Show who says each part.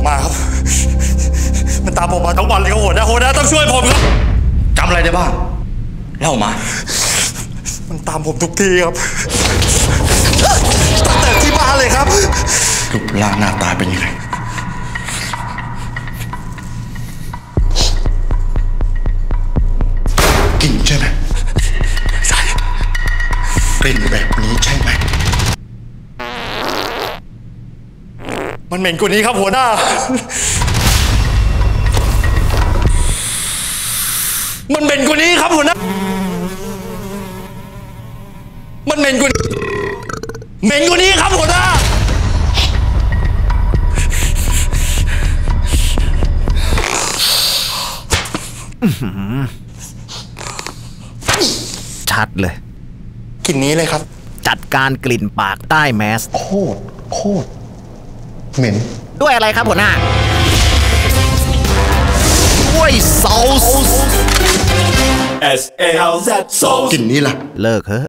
Speaker 1: มาครับมันตามผมมาทั้งวันเลยครับหัวหน้าต้องช่วยผมครับ
Speaker 2: จำอะไรได้บ้างเล่ามา
Speaker 1: มันตามผมทุกทีครับตั้งแต่ที่บ้านเลยครับ
Speaker 2: รูปร่างหน้าตาเป็นยังไงกลิ่นใช่ไหม
Speaker 1: ใช่
Speaker 2: กลิ่นแบบนี้ใช่ไหม
Speaker 1: มันเหม็นกว่านี้ครับหัวหน้ามันเหม็นกว่านี้ครับหัวหน้ามันเหม็นกว่านี้ครับหัวหน้า
Speaker 3: ชัดเลย
Speaker 1: กลิ่นนี้เลยครับ
Speaker 3: จัดการกลิ่นปากใต้แมส
Speaker 2: โคตรเหม็น
Speaker 3: ด้วยอะไรครับหัวหน้าด้วยซอส
Speaker 2: กลิ่นนี้ล่ะ
Speaker 3: เลิกเถอะ